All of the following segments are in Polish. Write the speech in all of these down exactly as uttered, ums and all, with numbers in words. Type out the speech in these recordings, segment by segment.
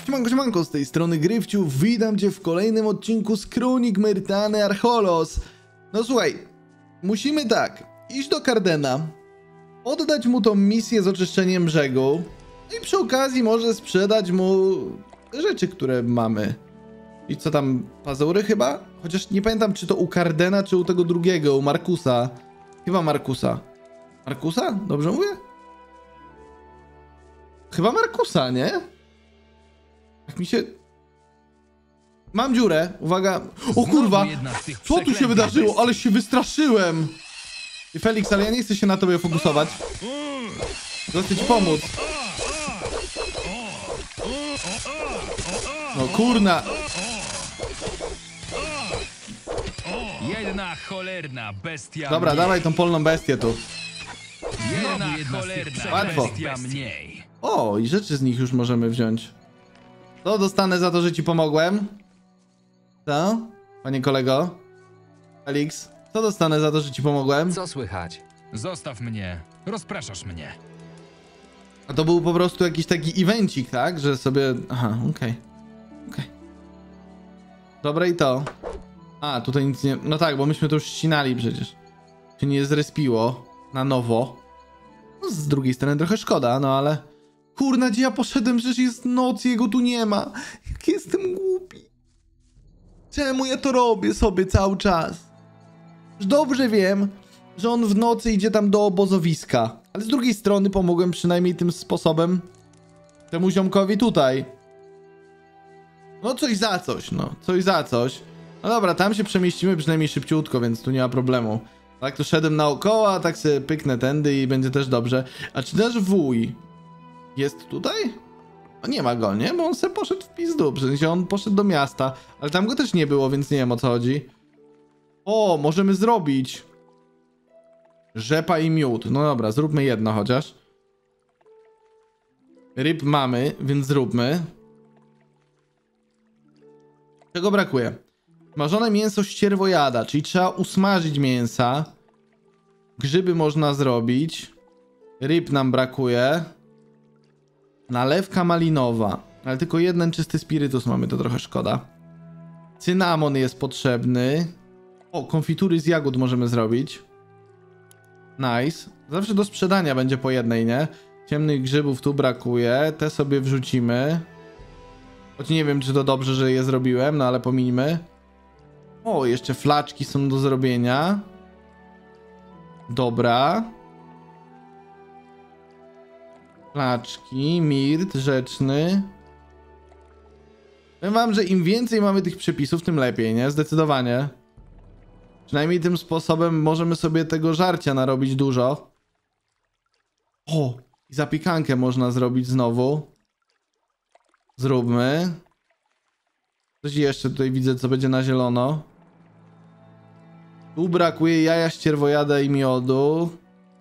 Siemanko, siemanko, z tej strony Gryfciu, witam cię w kolejnym odcinku z Kronik Myrtany Archolos. No słuchaj, musimy tak, iść do Kardena, oddać mu tą misję z oczyszczeniem brzegu, no i przy okazji może sprzedać mu rzeczy, które mamy. I co tam, pazury chyba? Chociaż nie pamiętam, czy to u Kardena, czy u tego drugiego, u Markusa. Chyba Markusa. Markusa? Dobrze mówię? Chyba Markusa, nie? Jak mi się... Mam dziurę, uwaga. O kurwa! Co tu się wydarzyło? Ale się wystraszyłem! I Felix, ale ja nie chcę się na tobie fokusować. Chcę ci pomóc. No kurna! Jedna cholerna bestia. Dobra, mniej. dawaj tą polną bestię tu. Jedna cholerna Łatwo. bestia mniej. O, i rzeczy z nich już możemy wziąć. To dostanę za to, że ci pomogłem. Co? Panie kolego? Felix, co dostanę za to, że ci pomogłem? Co słychać? Zostaw mnie. Rozpraszasz mnie. A to był po prostu jakiś taki evencik, tak? Że sobie... Aha, okej. Okay. Okej. Okay. Dobra i to. A, tutaj nic nie... No tak, bo myśmy to już ścinali przecież. Się nie zrespiło na nowo. No, z drugiej strony trochę szkoda, no ale... Kurna, gdzie ja poszedłem? Przecież jest noc i jego tu nie ma. Jak jestem głupi. Czemu ja to robię sobie cały czas? Już dobrze wiem, że on w nocy idzie tam do obozowiska. Ale z drugiej strony pomogłem przynajmniej tym sposobem temu ziomkowi tutaj. No coś za coś, no. Coś za coś. No dobra, tam się przemieścimy przynajmniej szybciutko, więc tu nie ma problemu. Tak, to szedłem naokoło, a tak sobie pyknę tędy i będzie też dobrze. A czy nasz wuj jest tutaj? A nie ma go, nie? Bo on se poszedł w pizdu. W sensie on poszedł do miasta. Ale tam go też nie było, więc nie wiem o co chodzi. O, możemy zrobić rzepa i miód. No dobra, zróbmy jedno chociaż. Ryb mamy, więc zróbmy. Czego brakuje? Smażone mięso ścierwojada, czyli trzeba usmażyć mięsa. Grzyby można zrobić. Ryb nam brakuje. Nalewka malinowa. Ale tylko jeden czysty spirytus mamy, to trochę szkoda. Cynamon jest potrzebny. O, konfitury z jagód możemy zrobić. Nice. Zawsze do sprzedania będzie po jednej, nie? Ciemnych grzybów tu brakuje. Te sobie wrzucimy. Choć nie wiem, czy to dobrze, że je zrobiłem, no ale pominijmy. O, jeszcze flaczki są do zrobienia. Dobra. Flaczki, mirt rzeczny. Powiem wam, że im więcej mamy tych przepisów, tym lepiej, nie? Zdecydowanie. Przynajmniej tym sposobem możemy sobie tego żarcia narobić dużo. O, i zapiekankę można zrobić znowu. Zróbmy. Coś jeszcze tutaj widzę, co będzie na zielono. Tu brakuje jaja ścierwojada i miodu.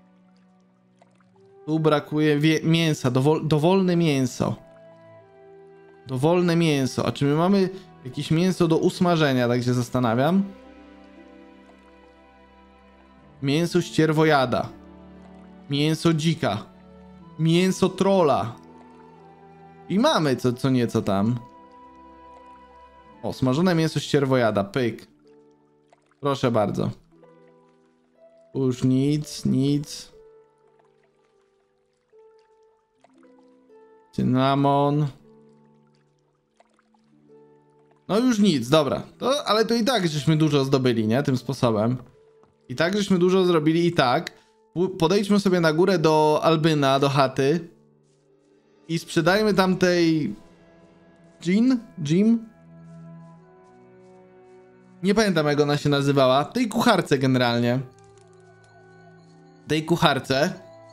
Tu brakuje mięsa, dowol dowolne mięso. Dowolne mięso. A czy my mamy jakieś mięso do usmażenia, tak się zastanawiam? Mięso ścierwojada. Mięso dzika. Mięso trola. I mamy co, co nieco tam. O, smażone mięso ścierwojada, pyk. Proszę bardzo. Już nic, nic. Cynamon. No już nic, dobra. To, ale to i tak żeśmy dużo zdobyli, nie? Tym sposobem. I tak żeśmy dużo zrobili i tak. Podejdźmy sobie na górę do Albyna, do chaty. I sprzedajmy tam tej... Jean? Jim? Nie pamiętam, jak ona się nazywała. Tej kucharce generalnie. Tej kucharce.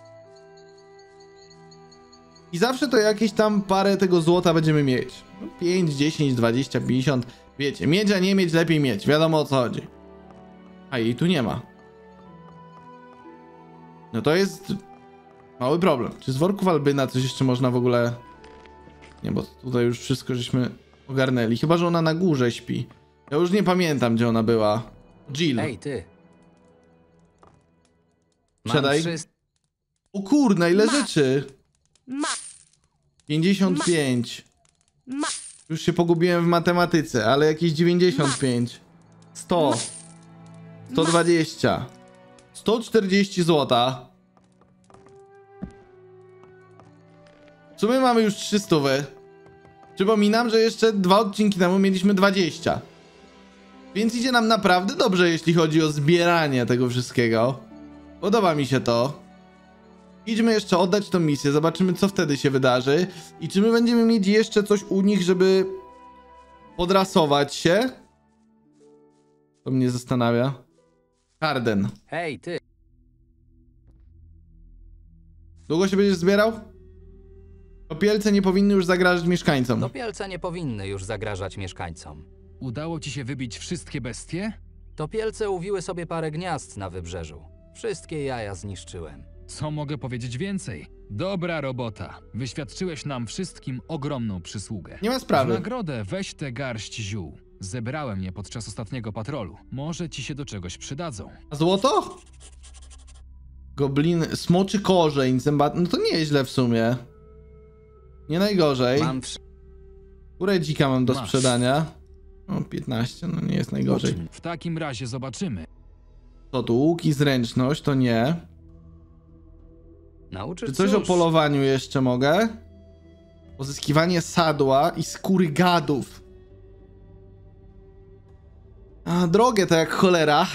I zawsze to jakieś tam parę tego złota będziemy mieć. pięć, dziesięć, dwadzieścia, pięćdziesiąt. Wiecie, mieć, a nie mieć, lepiej mieć. Wiadomo, o co chodzi. A jej tu nie ma. No to jest mały problem. Czy z worków Albyna coś jeszcze można w ogóle... Nie, bo tutaj już wszystko żeśmy ogarnęli. Chyba, że ona na górze śpi. Ja już nie pamiętam, gdzie ona była. Jill. Ej, ty. Sprzedaj. Wszyscy... O kurna, ile Ma. rzeczy. Ma. pięćdziesiąt pięć. Ma... Już się pogubiłem w matematyce, ale jakieś dziewięćdziesiąt pięć. sto. sto dwadzieścia. sto czterdzieści złota. W sumie mamy już trzysta. Przypominam, że jeszcze dwa odcinki temu mieliśmy dwadzieścia. Więc idzie nam naprawdę dobrze, jeśli chodzi o zbieranie tego wszystkiego. Podoba mi się to. Idźmy jeszcze oddać tą misję, zobaczymy, co wtedy się wydarzy. I czy my będziemy mieć jeszcze coś u nich, żeby podrasować się? To mnie zastanawia. Harden. Hej, ty! Długo się będziesz zbierał? Topielce nie powinny już zagrażać mieszkańcom. Topielce nie powinny już zagrażać mieszkańcom. Udało ci się wybić wszystkie bestie? Topielce uwiły sobie parę gniazd na wybrzeżu. Wszystkie jaja zniszczyłem. Co mogę powiedzieć więcej? Dobra robota. Wyświadczyłeś nam wszystkim ogromną przysługę. Nie ma W sprawy. nagrodę weź tę garść ziół. Zebrałem je podczas ostatniego patrolu. Może ci się do czegoś przydadzą. A złoto? Goblin, smoczy korzeń, zębat... No to nieźle w sumie. Nie najgorzej. Mam wsz... Które dzika mam do Masz. sprzedania? O, piętnaście, no nie jest najgorzej. W takim razie zobaczymy. To tu łuk i zręczność, to nie. Nauczyć Czy coś cóż, o polowaniu jeszcze mogę? Pozyskiwanie sadła i skóry gadów. A, drogę to jak cholera.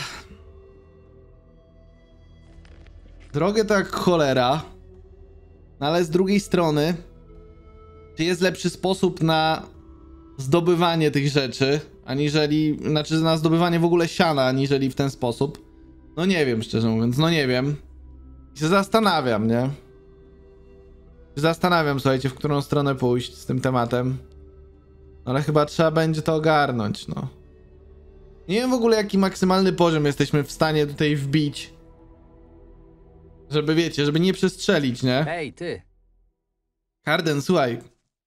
Drogę to jak cholera. No ale z drugiej strony, czy jest lepszy sposób na zdobywanie tych rzeczy, aniżeli, znaczy na zdobywanie w ogóle siana, aniżeli w ten sposób? No nie wiem, szczerze mówiąc, no nie wiem. I się zastanawiam, nie? Się Zastanawiam, słuchajcie, w którą stronę pójść z tym tematem. Ale chyba trzeba będzie to ogarnąć, no. Nie wiem w ogóle, jaki maksymalny poziom jesteśmy w stanie tutaj wbić. Żeby, wiecie, żeby nie przestrzelić, nie? Hej, ty! Harden, słuchaj.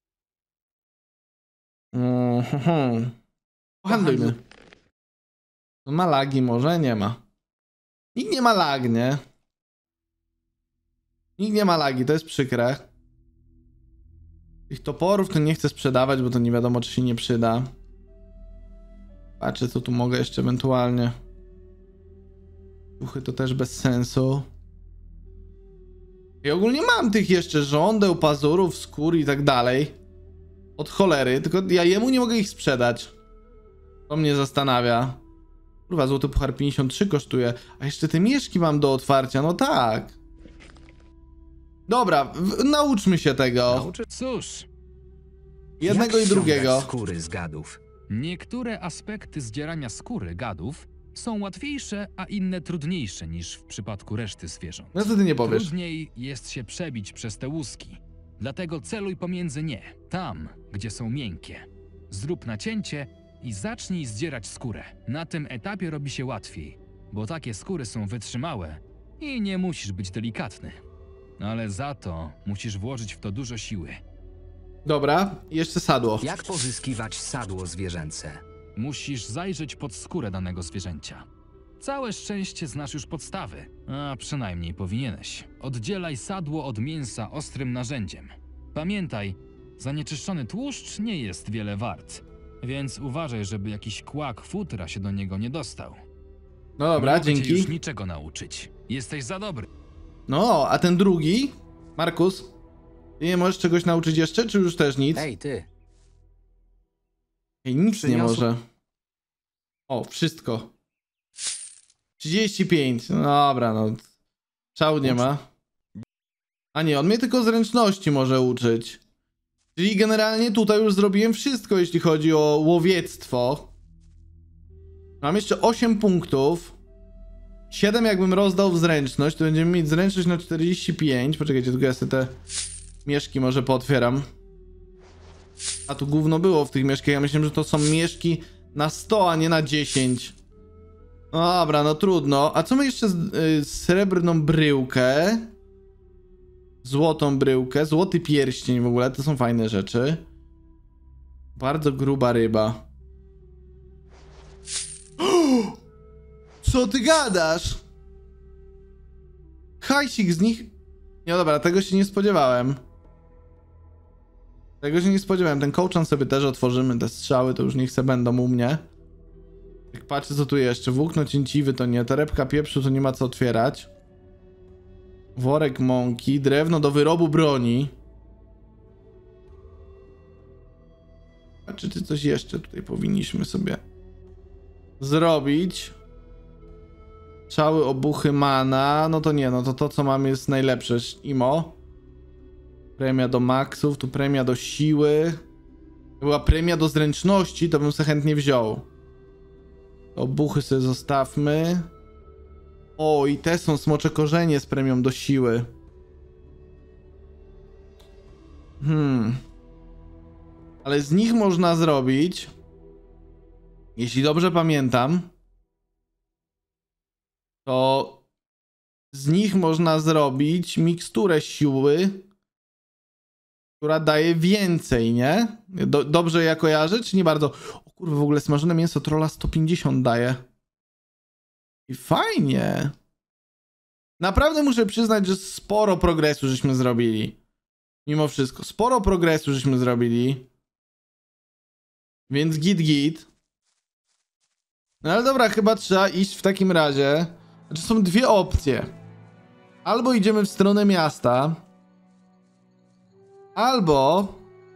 Mhm. Pohandlujmy. Ma lagi może? Nie ma. Nikt nie ma lag, nie? Nikt nie ma lagi, to jest przykre. Tych toporów to nie chcę sprzedawać, bo to nie wiadomo, czy się nie przyda. Patrzę, co tu mogę jeszcze ewentualnie. Duchy to też bez sensu. I ogólnie mam tych jeszcze żądeł, pazurów, skór i tak dalej. Od cholery, tylko ja jemu nie mogę ich sprzedać. To mnie zastanawia. Kurwa, złoty puchar pięćdziesiąt trzy kosztuje. A jeszcze te mieszki mam do otwarcia, no tak. Dobra, w, nauczmy się tego. Nauczy... Cóż, Jednego Jak i drugiego. ściągać skóry z gadów? niektóre aspekty zdzierania skóry gadów są łatwiejsze, a inne trudniejsze niż w przypadku reszty zwierząt. No co ty nie powiesz? Trudniej jest się przebić przez te łuski. Dlatego celuj pomiędzy nie, tam, gdzie są miękkie. Zrób nacięcie i zacznij zdzierać skórę. Na tym etapie robi się łatwiej, bo takie skóry są wytrzymałe i nie musisz być delikatny. Ale za to musisz włożyć w to dużo siły. Dobra, i jeszcze sadło. Jak pozyskiwać sadło zwierzęce? Musisz zajrzeć pod skórę danego zwierzęcia. Całe szczęście znasz już podstawy, a przynajmniej powinieneś. Oddzielaj sadło od mięsa ostrym narzędziem. Pamiętaj, zanieczyszczony tłuszcz nie jest wiele wart, więc uważaj, żeby jakiś kłak futra się do niego nie dostał. No dobra, nie mogę cię dzięki. już niczego nauczyć. Jesteś za dobry. No, a ten drugi? Markus? Ty nie możesz czegoś nauczyć jeszcze, czy już też nic? Hej, ty! Ej, nic nie Przyniosł- może. O, wszystko. trzydzieści pięć. No dobra, no. Szału nie ma. A nie, on mnie tylko zręczności może uczyć. Czyli generalnie tutaj już zrobiłem wszystko, jeśli chodzi o łowiectwo. Mam jeszcze osiem punktów. siedem jakbym rozdał w zręczność, to będziemy mieć zręczność na czterdzieści pięć. Poczekajcie, tylko ja sobie te mieszki może pootwieram. A tu gówno było w tych mieszkach. Ja myślałem, że to są mieszki na sto, a nie na dziesięć. No dobra, no trudno. A co my jeszcze z y, srebrną bryłkę? Złotą bryłkę, złoty pierścień w ogóle, to są fajne rzeczy. Bardzo gruba ryba. Co ty gadasz? Hajsik z nich... Nie, dobra, tego się nie spodziewałem. Tego się nie spodziewałem. Ten kołczan sobie też otworzymy, te strzały to już niech se będą u mnie. Jak patrzę co tu jeszcze, włókno cięciwy to nie, torebka pieprzu to nie ma co otwierać. Worek mąki, drewno do wyrobu broni. A czy ty coś jeszcze tutaj powinniśmy sobie zrobić? Strzały, obuchy, mana, no to nie, no to to co mam jest najlepsze. Imo. Premia do maksów, tu premia do siły. Była premia do zręczności, to bym sobie chętnie wziął. Obuchy sobie zostawmy. O, i te są smocze korzenie z premią do siły. Hmm. Ale z nich można zrobić, jeśli dobrze pamiętam, to z nich można zrobić miksturę siły, która daje więcej, nie? Do, dobrze ja kojarzę, czy nie bardzo? O kurwa, w ogóle smażone mięso trolla sto pięćdziesiąt daje. I fajnie. Naprawdę muszę przyznać, że sporo progresu żeśmy zrobili. Mimo wszystko. Sporo progresu żeśmy zrobili. Więc git git. No ale dobra, chyba trzeba iść w takim razie. Znaczy są dwie opcje. Albo idziemy w stronę miasta. Albo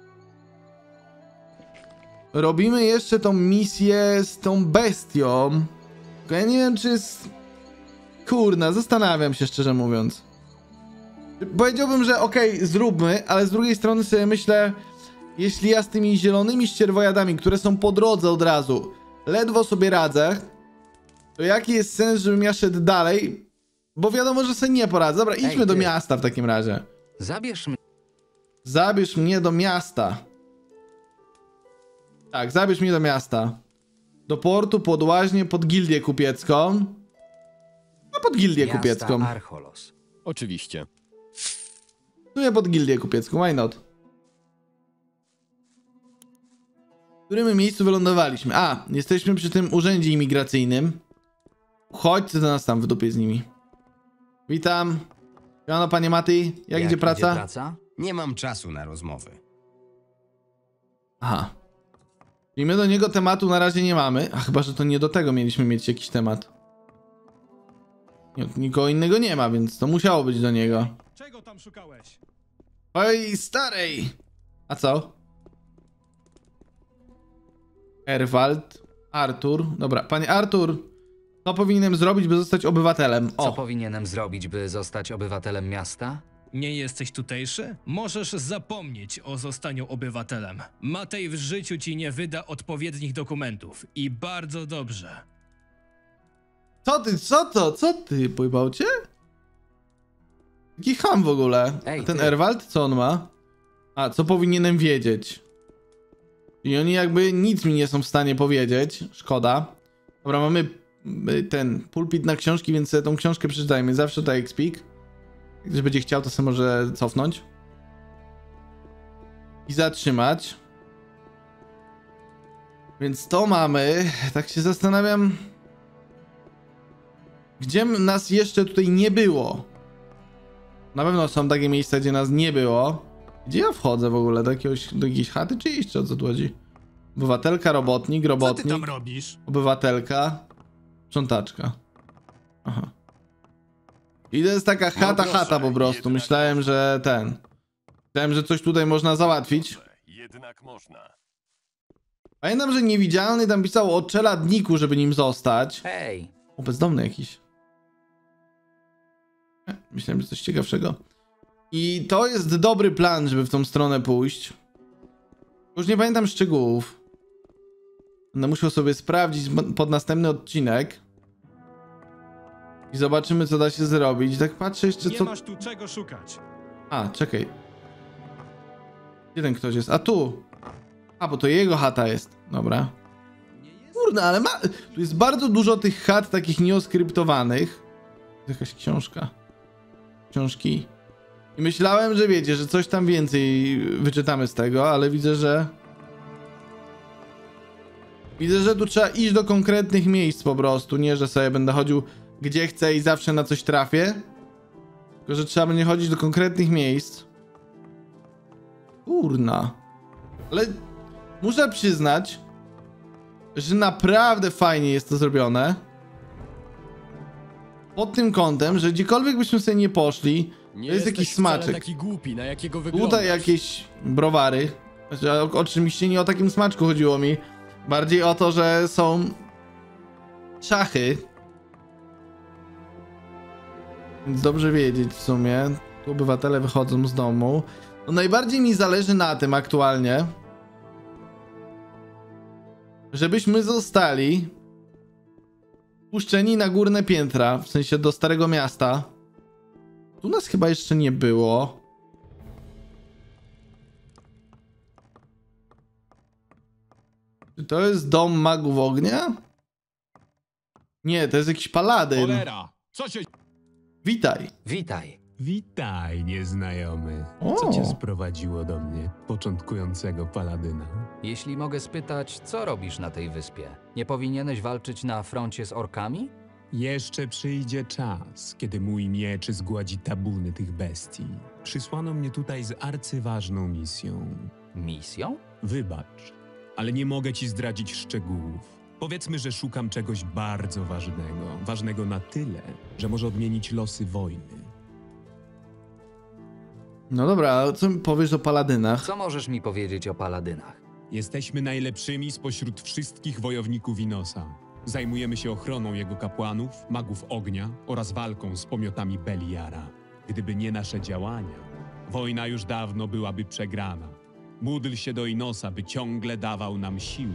robimy jeszcze tą misję z tą bestią. Tylko ja nie wiem, czy jest... Kurna, zastanawiam się szczerze mówiąc. Powiedziałbym, że okej, okay, zróbmy, ale z drugiej strony sobie myślę, jeśli ja z tymi zielonymi ścierwojadami, które są po drodze od razu, ledwo sobie radzę, to jaki jest sens, żebym ja szedł dalej? Bo wiadomo, że sobie nie poradzę. Dobra, idźmy Ej, do ty. miasta w takim razie. Zabierz mnie. Zabierz mnie do miasta. Tak, zabierz mnie do miasta. Do portu, pod łaźnię, pod gildię kupiecką. No pod gildię Miasta kupiecką. Archolos. Oczywiście. Tu nie pod gildię kupiecką, why not? W którym miejscu wylądowaliśmy? A, jesteśmy przy tym urzędzie imigracyjnym. Chodźcie do nas tam w dupie z nimi. Witam. Siemano, panie Mati. Jak, idzie praca? praca? Nie mam czasu na rozmowy. Aha. I my do niego tematu na razie nie mamy. A chyba, że to nie do tego mieliśmy mieć jakiś temat. Nie, nikogo innego nie ma, więc to musiało być do niego. Czego tam szukałeś? Oj, starej! A co? Erwald, Artur. Dobra, panie Artur, co powinienem zrobić, by zostać obywatelem? Co O, powinienem zrobić, by zostać obywatelem miasta? Nie jesteś tutejszy? Możesz zapomnieć o zostaniu obywatelem. Matej w życiu ci nie wyda odpowiednich dokumentów. I bardzo dobrze. co ty, co to, co ty, pojebał cię? Jaki ham w ogóle? Ej, A ten ty. Erwald, co on ma? A, co powinienem wiedzieć? I oni jakby nic mi nie są w stanie powiedzieć. Szkoda. Dobra, mamy y, ten pulpit na książki, więc sobie tą książkę przeczytajmy. Zawsze to Expeak. Jak ktoś będzie chciał, to sobie może cofnąć. I zatrzymać. Więc to mamy. Tak się zastanawiam, gdzie nas jeszcze tutaj nie było. Na pewno są takie miejsca, gdzie nas nie było. Gdzie ja wchodzę w ogóle? Do, jakiegoś, do jakiejś chaty czy iść? O co tu chodzi? Obywatelka, robotnik, Co ty robotnik, tam robisz? obywatelka, sprzątaczka. Aha. I to jest taka chata, proszę, chata po prostu. jednak Myślałem, że ten... Myślałem, że coś tutaj można załatwić. Jednak można. Pamiętam, że niewidzialny tam pisał o czeladniku, żeby nim zostać. Hej, O, bezdomny jakiś. E, Myślałem, że coś ciekawszego. I to jest dobry plan, żeby w tą stronę pójść. Już nie pamiętam szczegółów. Będę musiał sobie sprawdzić pod następny odcinek. I zobaczymy, co da się zrobić. Tak patrzę jeszcze, Nie co... masz tu czego szukać. A, czekaj. Gdzie ten ktoś jest? A tu! A, bo to jego chata jest. Dobra. Kurde, ale ma... Tu jest bardzo dużo tych chat takich nieoskryptowanych. Jakaś książka. Książki. I myślałem, że wiecie, że coś tam więcej wyczytamy z tego, ale widzę, że... Widzę, że tu trzeba iść do konkretnych miejsc po prostu. Nie, że sobie będę chodził gdzie chcę i zawsze na coś trafię. Tylko, że trzeba będzie chodzić do konkretnych miejsc. Kurna. Ale muszę przyznać, że naprawdę fajnie jest to zrobione. Pod tym kątem, że gdziekolwiek byśmy sobie nie poszli, Nie to jest jakiś jesteś wcale smaczek. taki głupi, na jakiego wyglądasz. Tutaj jakieś browary. Znaczy, o- oczywiście nie o takim smaczku chodziło mi. Bardziej o to, że są szachy. Więc dobrze wiedzieć w sumie. Tu obywatele wychodzą z domu. No najbardziej mi zależy na tym aktualnie, żebyśmy zostali puszczeni na górne piętra, w sensie do Starego Miasta. Tu nas chyba jeszcze nie było. Czy to jest dom magów ognia? Nie, to jest jakiś paladyn. Cholera! Co się... Witaj. Witaj. Witaj, nieznajomy. O. Co cię sprowadziło do mnie, początkującego paladyna? Jeśli mogę spytać, co robisz na tej wyspie? Nie powinieneś walczyć na froncie z orkami? Jeszcze przyjdzie czas, kiedy mój miecz zgładzi tabuny tych bestii. Przysłano mnie tutaj z arcyważną misją. Misją? Wybacz, ale nie mogę ci zdradzić szczegółów. Powiedzmy, że szukam czegoś bardzo ważnego. Ważnego na tyle, że może odmienić losy wojny. No dobra, ale co mi powiesz o paladynach? Co możesz mi powiedzieć o paladynach? Jesteśmy najlepszymi spośród wszystkich wojowników Inosa. Zajmujemy się ochroną jego kapłanów, magów ognia oraz walką z pomiotami Beliara. Gdyby nie nasze działania, wojna już dawno byłaby przegrana. Módl się do Inosa, by ciągle dawał nam siły.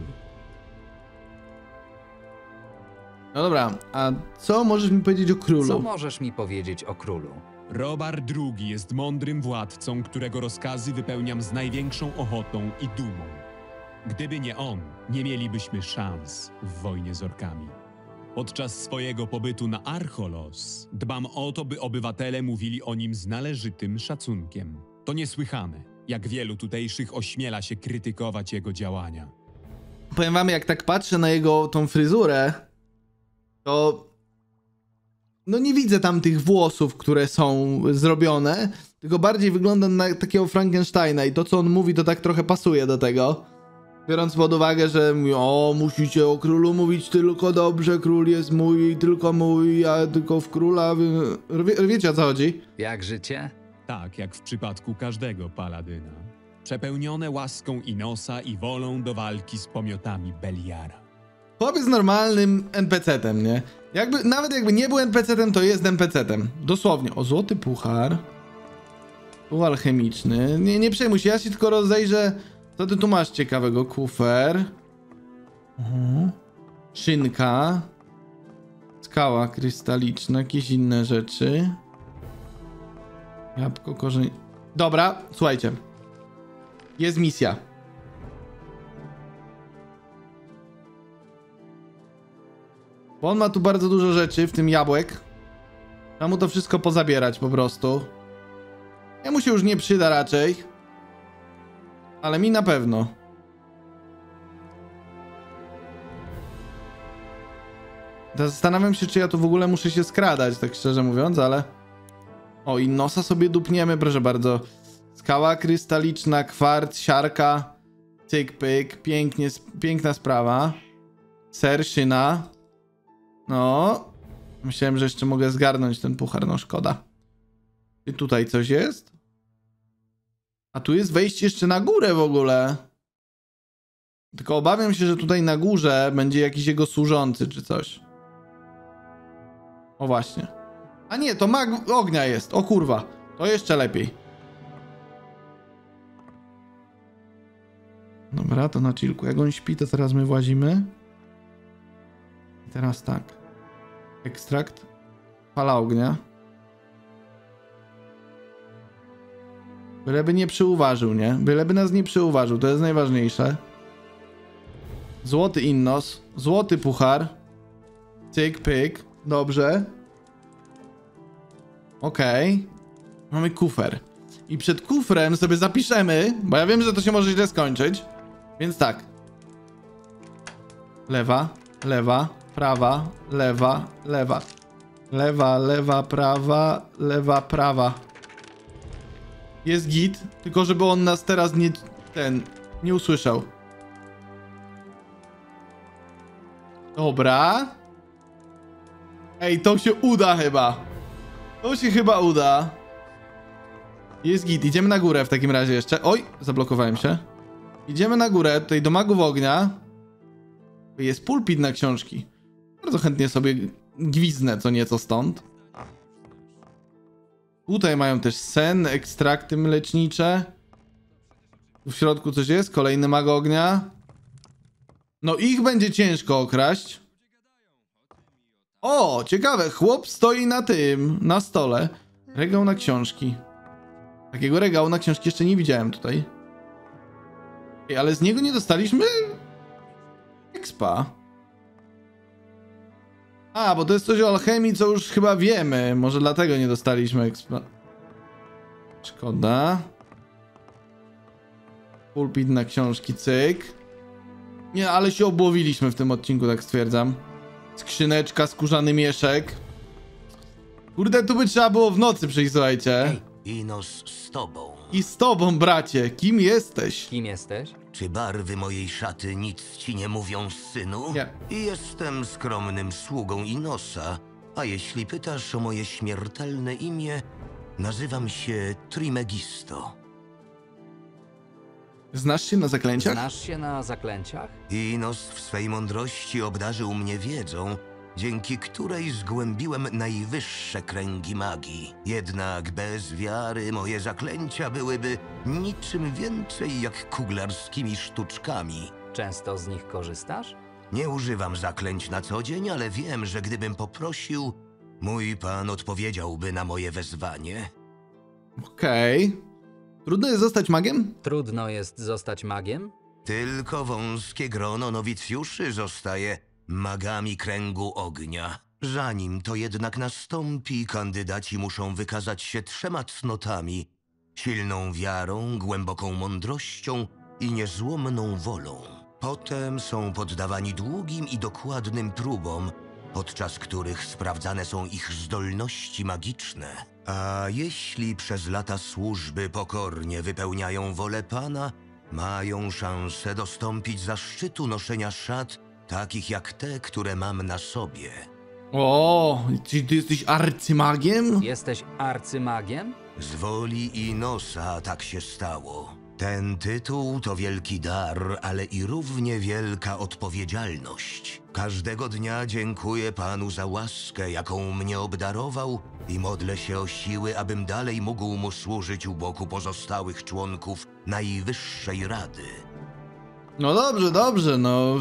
No dobra, a co możesz mi powiedzieć o Co królu? możesz mi powiedzieć o królu? Robar drugi jest mądrym władcą, którego rozkazy wypełniam z największą ochotą i dumą. Gdyby nie on, nie mielibyśmy szans w wojnie z orkami. Podczas swojego pobytu na Archolos dbam o to, by obywatele mówili o nim z należytym szacunkiem. To niesłychane, jak wielu tutejszych ośmiela się krytykować jego działania. Powiem wam, jak tak patrzę na jego tą fryzurę, to no nie widzę tam tych włosów, które są zrobione, tylko bardziej wygląda na takiego Frankensteina i to, co on mówi, to tak trochę pasuje do tego. Biorąc pod uwagę, że mówi, o, musicie o królu mówić tylko dobrze, król jest mój, tylko mój, ja tylko w króla... Wie, wiecie, o co chodzi? Jak życie? Tak jak w przypadku każdego paladyna. Przepełnione łaską Inosa i wolą do walki z pomiotami Beliara. Chłop jest normalnym en pe ce tem, nie? Jakby, nawet jakby nie był en pe ce tem, to jest en pe ce tem. Dosłownie. O, złoty puchar. Tu alchemiczny. Nie, nie przejmuj się, ja się tylko rozejrzę. Co ty tu masz ciekawego? Kufer. Mhm. Szynka. Skała krystaliczna. Jakieś inne rzeczy. Jabłko, korzeń. Dobra, słuchajcie. Jest misja. Bo on ma tu bardzo dużo rzeczy, w tym jabłek. Trzeba mu to wszystko pozabierać po prostu. Jemu się już nie przyda raczej. Ale mi na pewno. Zastanawiam się, czy ja tu w ogóle muszę się skradać, tak szczerze mówiąc, ale... O, i nosa sobie dupniemy, proszę bardzo. Skała krystaliczna, kwarc, siarka. Cyk, pyk. Pięknie, piękna sprawa. Ser, szyna. No. Myślałem, że jeszcze mogę zgarnąć ten puchar, no szkoda. I tutaj coś jest? A tu jest wejście jeszcze na górę w ogóle. Tylko obawiam się, że tutaj na górze będzie jakiś jego służący czy coś. O właśnie. A nie, to mag ognia jest. O kurwa. To jeszcze lepiej. Dobra, to na chillku. Jak on śpi, to teraz my włazimy. I teraz tak. Ekstrakt. Fala ognia. Byleby nie przyuważył, nie? Byleby nas nie przyuważył, to jest najważniejsze. Złoty innos. Złoty puchar. Cyk, pyk. Dobrze. Okej. Okay. Mamy kufer. I przed kufrem sobie zapiszemy, bo ja wiem, że to się może źle skończyć. Więc tak. Lewa, lewa, prawa, lewa, lewa. Lewa, lewa, prawa, lewa, prawa. Jest git, tylko żeby on nas teraz nie... ten... Nie usłyszał. Dobra. Ej, to się uda chyba. To się chyba uda. Jest git. Idziemy na górę w takim razie jeszcze. Oj, zablokowałem się. Idziemy na górę, tutaj do magów ognia. Jest pulpit na książki. Bardzo chętnie sobie gwiznę co nieco stąd. Tutaj mają też sen, ekstrakty mlecznicze. Tu w środku coś jest, kolejny mag ognia. No ich będzie ciężko okraść. O, ciekawe, chłop stoi na tym, na stole. Regał na książki. Takiego regału na książki jeszcze nie widziałem tutaj. Ej, ale z niego nie dostaliśmy expa. A, bo to jest coś o alchemii, co już chyba wiemy. Może dlatego nie dostaliśmy expa. Szkoda. Pulpit na książki, cyk. Nie, ale się obłowiliśmy w tym odcinku, tak stwierdzam. Skrzyneczka, skórzany mieszek. Kurde, tu by trzeba było w nocy przyjść, słuchajcie. Inos z tobą. I z tobą, bracie. Kim jesteś? Kim jesteś? Czy barwy mojej szaty nic ci nie mówią, synu? Nie. Jestem skromnym sługą Inosa, a jeśli pytasz o moje śmiertelne imię, nazywam się Trimegisto. Znasz się na zaklęciach? Znasz się na zaklęciach? Inos w swej mądrości obdarzył mnie wiedzą, dzięki której zgłębiłem najwyższe kręgi magii. Jednak bez wiary moje zaklęcia byłyby niczym więcej jak kuglarskimi sztuczkami. Często z nich korzystasz? Nie używam zaklęć na co dzień, ale wiem, że gdybym poprosił, mój pan odpowiedziałby na moje wezwanie. Okej. Trudno jest zostać magiem? Trudno jest zostać magiem? Tylko wąskie grono nowicjuszy zostaje magami kręgu ognia. Zanim to jednak nastąpi, kandydaci muszą wykazać się trzema cnotami: silną wiarą, głęboką mądrością i niezłomną wolą. Potem są poddawani długim i dokładnym próbom, podczas których sprawdzane są ich zdolności magiczne. A jeśli przez lata służby pokornie wypełniają wolę Pana, mają szansę dostąpić zaszczytu noszenia szat, takich jak te, które mam na sobie. O, czy ty jesteś arcymagiem? Jesteś arcymagiem? Z woli Inosa tak się stało. Ten tytuł to wielki dar, ale i równie wielka odpowiedzialność. Każdego dnia dziękuję Panu za łaskę, jaką mnie obdarował, i modlę się o siły, abym dalej mógł mu służyć u boku pozostałych członków Najwyższej Rady. No dobrze, dobrze, no...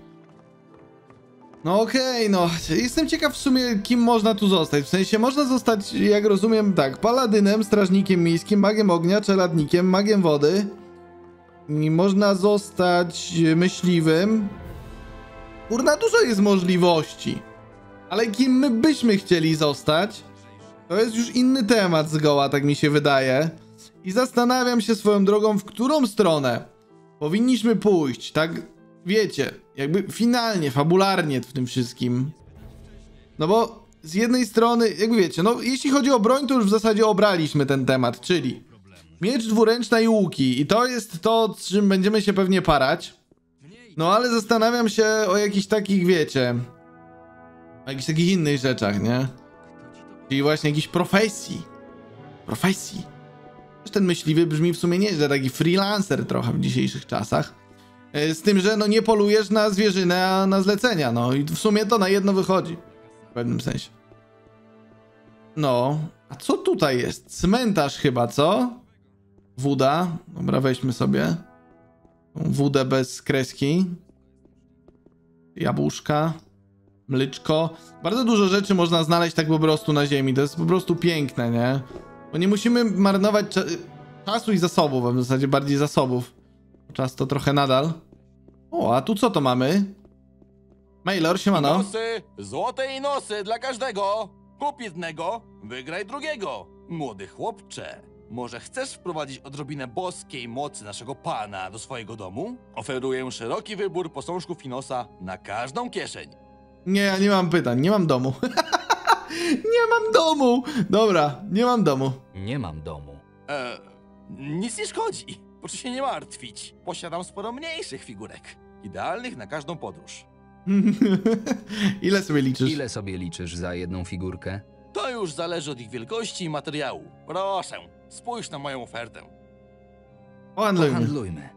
No okej, no. Jestem ciekaw w sumie, kim można tu zostać. W sensie można zostać, jak rozumiem, tak, paladynem, strażnikiem miejskim, magiem ognia, czeladnikiem, magiem wody. I można zostać myśliwym. Kurna, dużo jest możliwości. Ale kim my byśmy chcieli zostać, to jest już inny temat zgoła, tak mi się wydaje. I zastanawiam się swoją drogą, w którą stronę powinniśmy pójść, tak, wiecie, jakby finalnie, fabularnie w tym wszystkim. No bo z jednej strony, jakby wiecie, no jeśli chodzi o broń, to już w zasadzie obraliśmy ten temat, czyli miecz dwuręczna i łuki. I to jest to, z czym będziemy się pewnie parać. No ale zastanawiam się o jakichś takich, wiecie, o jakichś takich innych rzeczach, nie? Czyli właśnie jakiejś profesji. Profesji. Ten myśliwy brzmi w sumie nieźle, taki freelancer trochę w dzisiejszych czasach. Z tym, że no nie polujesz na zwierzynę, a na zlecenia, no i w sumie to na jedno wychodzi. W pewnym sensie. No, a co tutaj jest? Cmentarz chyba, co? Woda. Dobra, weźmy sobie. Wódę bez kreski. Jabłuszka. Mlyczko. Bardzo dużo rzeczy można znaleźć tak po prostu na ziemi. To jest po prostu piękne, nie? Bo nie musimy marnować cza czasu i zasobów, a w zasadzie bardziej zasobów. Czas to trochę nadal. O, a tu co to mamy? Mailor, siemano. Nosy, złote nosy dla każdego. Kup jednego, wygraj drugiego. Młody chłopcze, może chcesz wprowadzić odrobinę boskiej mocy naszego pana do swojego domu? Oferuję szeroki wybór posążków Inosa na każdą kieszeń. Nie, ja nie mam pytań, nie mam domu. Nie mam domu! Dobra, nie mam domu. Nie mam domu. Eee, nic nie szkodzi. Proszę się nie martwić. Posiadam sporo mniejszych figurek. Idealnych na każdą podróż. Ile sobie liczysz? Ile sobie liczysz za jedną figurkę? To już zależy od ich wielkości i materiału. Proszę, spójrz na moją ofertę. Handlujmy. Handlujmy.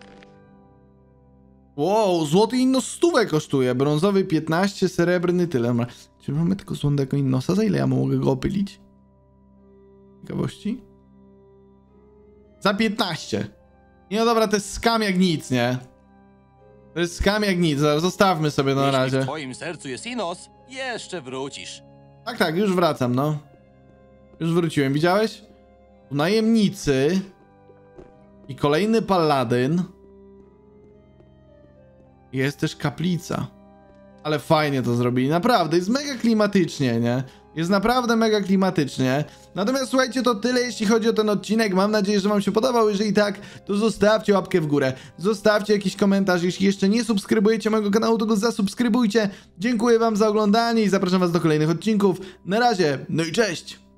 Wow, złoty innos stówę kosztuje, brązowy piętnaście, srebrny tyle. Czy mamy tylko złotego innosa? Za ile ja mogę go opylić? Ciekawości? Za piętnaście. Nie, no dobra, to jest skam jak nic, nie? To jest skam jak nic, zaraz zostawmy sobie na Jeśli razie. w twoim sercu jest Inos, jeszcze wrócisz. Tak, tak, już wracam, no. Już wróciłem, widziałeś? Tu najemnicy i kolejny paladyn. Jest też kaplica. Ale fajnie to zrobili, naprawdę, jest mega klimatycznie, nie? Jest naprawdę mega klimatycznie. Natomiast słuchajcie, to tyle jeśli chodzi o ten odcinek. Mam nadzieję, że wam się podobał. Jeżeli tak, to zostawcie łapkę w górę. Zostawcie jakiś komentarz. Jeśli jeszcze nie subskrybujecie mojego kanału, to go zasubskrybujcie. Dziękuję wam za oglądanie i zapraszam was do kolejnych odcinków. Na razie, no i cześć!